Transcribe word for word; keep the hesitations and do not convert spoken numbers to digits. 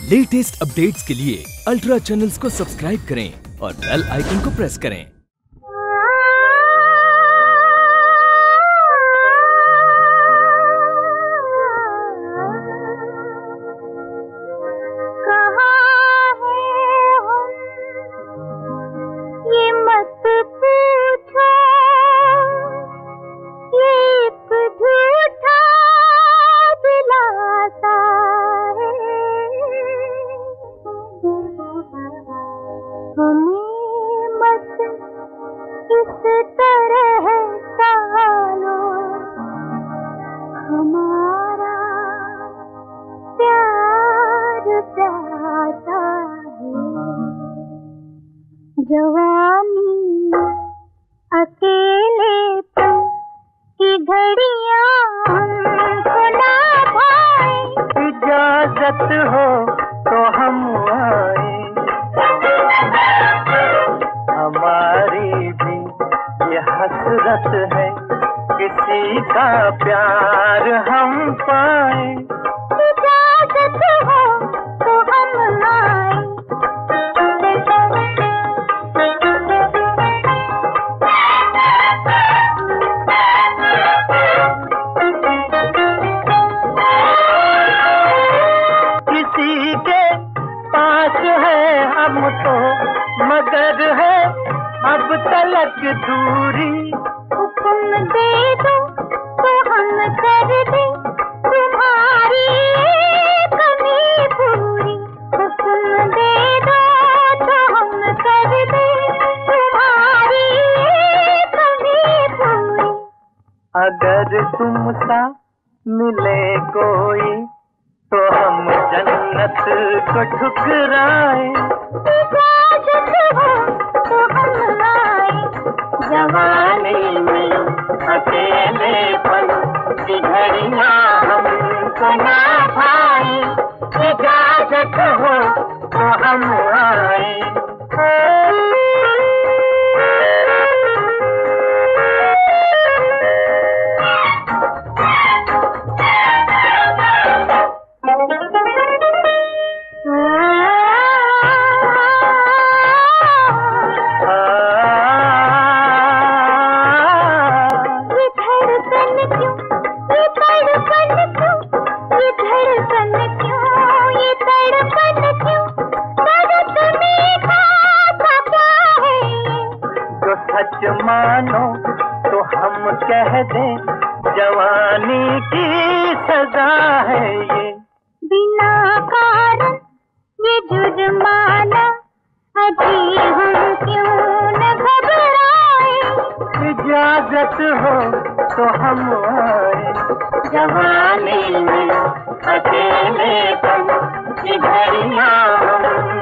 Latest updates के लिए ultra channels को सब्सक्राइब करें और बेल आइकन को प्रेस करें। इस तरह सालो हमारा प्यार प्यासा है। जवानी अकेलेपन की घड़ियां हमको ना भाए। इजाजत हो तो हम आए, हमारी भी ये हसरत है किसी का प्यार हम पाए। इजाजत हो तो हम आए। किसी के पास है हम तो मगर है अब तलक दूरी। हुक्म दे दो तो हम कर दे तुम्हारी कमी पूरी। हुक्म दे दो तो हम कर दे तुम्हारी कमी पूरी। अगर तुमसा मिले कोई तो हम जन्नत को ठुकराए। इजाजत हो तो हम आए। जवानी में अकेलेपन की घड़ियां हमको ना भाए। इजाजत हो तो हम आए। सच मानो तो हम कह दें जवानी की सजा है ये। बिना कारण ये जुर्माना अजी हम क्यों न घबराए। इजाजत हो तो हम आए। जवानी में अकेलेपन की घड़ियां हम